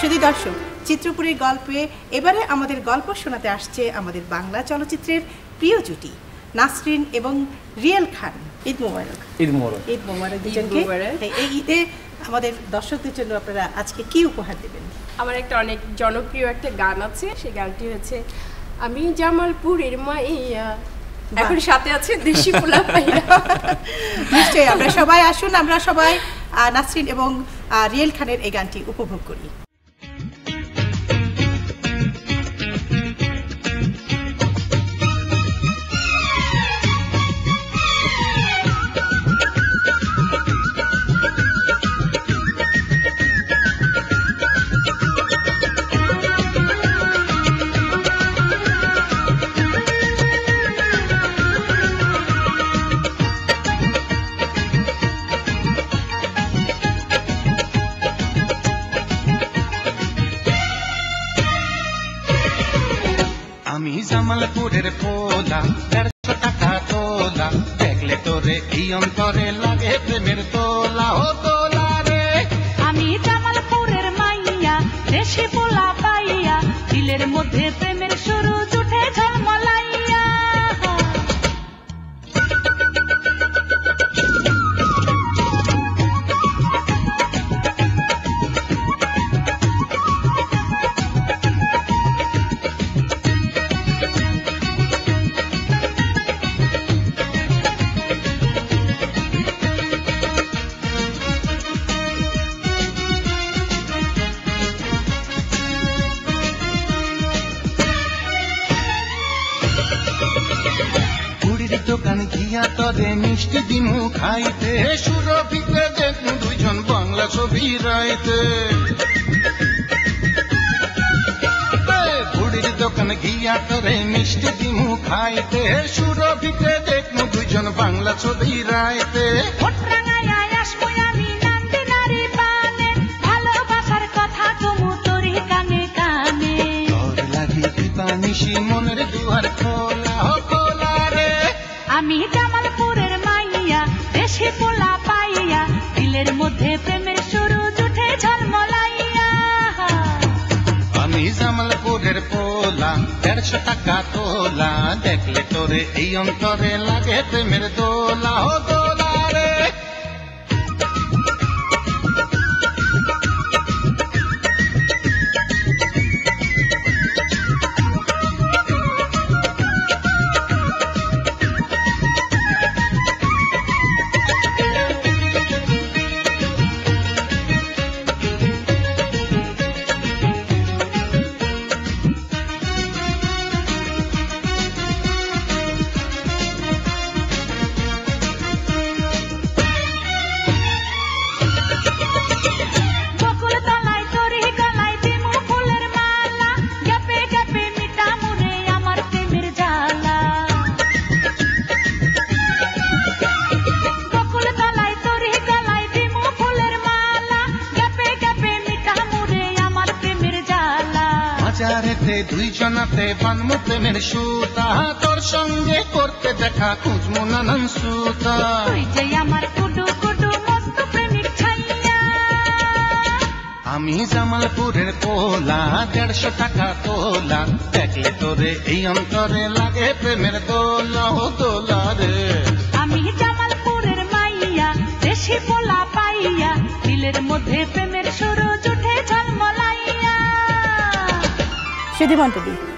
শুধু দর্শক, চিত্রপুরীর গল্পে এবারে আমাদের গল্প শোনাতে আসছে আমাদের বাংলা চলচ্চিত্রের প্রিয় জুটি নাসরিন এবং রিয়েল খান। ঈদ মোবারক। ঈদ মোবারক। ঈদ মোবারক দুজনকে। এই ঈদে আমাদের দর্শকদের জন্য আপনারা আজকে কি উপহার দেবেন? আমার একটা অনেক জনপ্রিয় একটা গান আছে, সেই গানটি হচ্ছে আমি জামালপুরের মাইয়া, এখন সাথে আছে দেশি পোলা পাইয়া। নিশ্চয়ই আমরা সবাই আসুন, আমরা সবাই নাসরিন এবং রিয়েল খানের এই গানটি উপভোগ করি। আমি জামালপুরের পোলা, 150 টাকা তোলা, দেখলে তোরে এই অন্তরে লাগে প্রেমের তোলা। ও তোলা রে, আমি জামালপুরের মাইয়া, দেশি পোলা পাইয়া, দিলের মধ্যে প্রেমের শুরু উঠে ঝলমলাইয়া। দোকান গিয়া তরে মিষ্টি দিমু খাইতে, সুরভিতে দেখু দুইজন বাংলা ছবি রাইতে। বুড়ির দোকান গিয়া তরে মিষ্টি দিমু খাইতে, সুরভিতে দেখু দুইজন বাংলা ছবি রাইতে। ভালোবাসার কথা তুমি তোরি কানে কানে, তোর লাগি দিবানিশি মনের দুয়ার খোলা। আমি জামালপুরের মাইয়া, দেশি পোলা পাইয়া, দিলের মধ্যে প্রেমের শুরু উঠে ঝলমলাইয়া। আমি জামালপুরের পোলা, 150 টাকা তোলা, দেখলে তোরে এই অন্তরে লাগে প্রেমের দোলা। ও দোলা রে, দুইজনাতে বানমু প্রেমের সুতা, তোর সঙ্গে করতে দেখা খুঁজমু নানান সুতা। তুই যে আমার কুডু কুডু মস্ত প্রেমিক ছাইয়া। আমি জামালপুরের পোলা, 150 টাকা তোলা, দেখলে তোরে এই অন্তরে লাগে প্রেমের দোলা। ও দোলা রে, আমি জামালপুরের মাইয়া, দেশি পোলা পাইয়া, দিলের মধ্যে প্রেমের শুরু উঠে ঝলমলাইয়া। সুধীমন্তী।